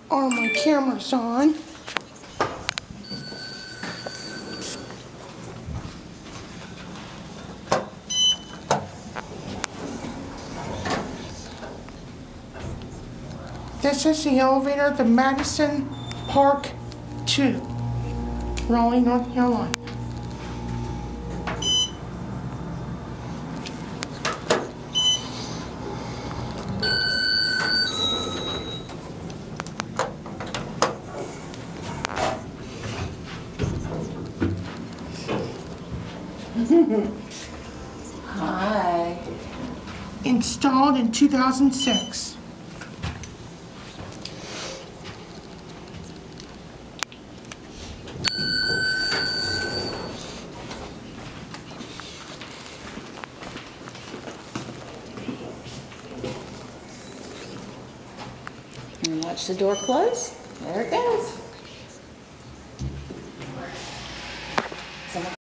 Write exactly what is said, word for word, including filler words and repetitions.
Are my cameras on? This is the elevator, the Madison Park two, Raleigh, North Carolina. Hi. Installed in two thousand six. And watch the door close. There it goes.